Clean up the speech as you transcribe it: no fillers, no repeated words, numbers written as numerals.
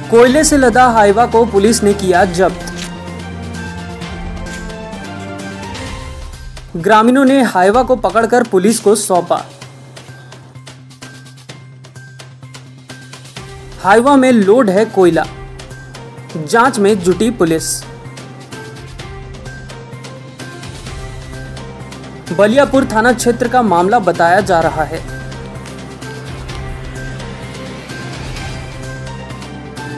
कोयले से लदा हाइवा को पुलिस ने किया जब्त। ग्रामीणों ने हाइवा को पकड़कर पुलिस को सौंपा। हाइवा में लोड है कोयला, जांच में जुटी पुलिस। बलियापुर थाना क्षेत्र का मामला बताया जा रहा है।